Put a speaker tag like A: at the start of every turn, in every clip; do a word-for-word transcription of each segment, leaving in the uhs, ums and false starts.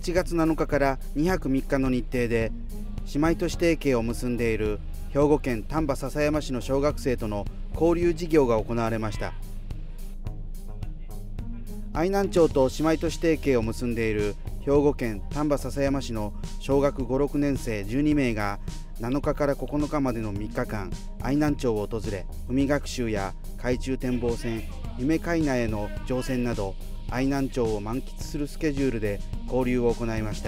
A: ちがつなのかからにはくみっかの日程で姉妹都市提携を結んでいる兵庫県丹波篠山市の小学生との交流事業が行われました。愛南町と姉妹都市提携を結んでいる兵庫県丹波篠山市の小学ご、ろくねん生じゅうにめいがなのかからここのかまでのみっかかん、愛南町を訪れ、海学習や海中展望船、夢海内への乗船など愛南町を満喫するスケジュールで交流を行いました。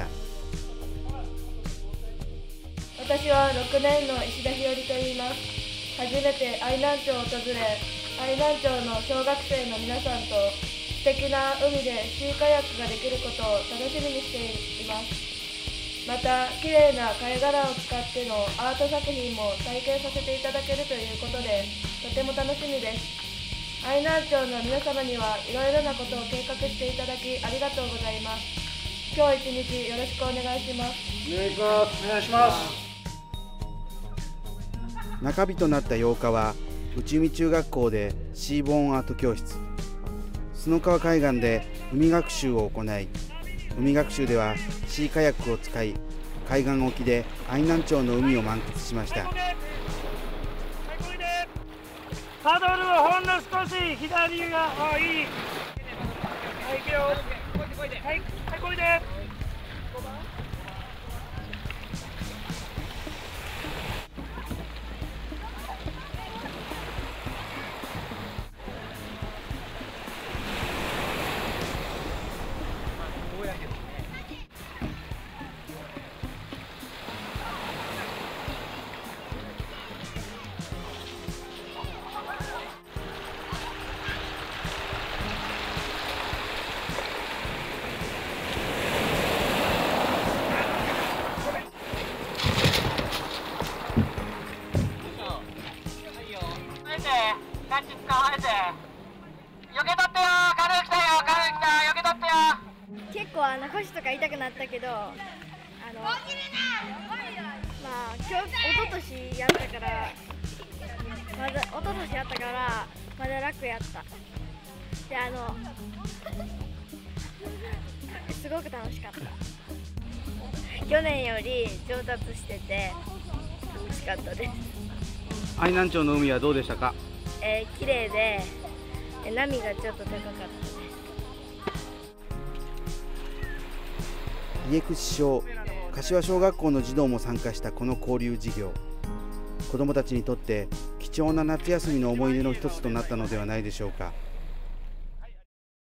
B: 私はろくねんの石田日和と言います。初めて愛南町を訪れ、愛南町の小学生の皆さんと素敵な海でシーカヤックができることを楽しみにしています。また、綺麗な貝殻を使ってのアート作品も体験させていただけるということで、とても楽しみです。愛南町の皆様にはいろいろなことを計画していただきありがとうございます。今日一日よろしくお願いします。
C: お願いします。お願いします。
A: 中日となったようかは内海中学校でシーボーンアート教室、角川海岸で海学習を行い、海学習ではシーカヤックを使い、海岸沖で愛南町の海を満喫しました。
C: パドルをほんの少し左があいい。はい、行くよ。はい、はい、こいで。
D: タッチ捕まえてよけとってよ。軽く来たよ、軽く来たよけとってよ。
E: 結構あの腰とか痛くなったけど、あのまあ今日一昨年やったからまだ一昨年やったからまだ楽やった。であのすごく楽しかった。去年より上達してて楽しかったです。
A: 愛南町の海はどうでしたか？
E: えー、綺麗で波がちょっと高かったです。
A: 家久市柏小学校の児童も参加したこの交流事業、子どもたちにとって貴重な夏休みの思い出の一つとなったのではないでしょうか。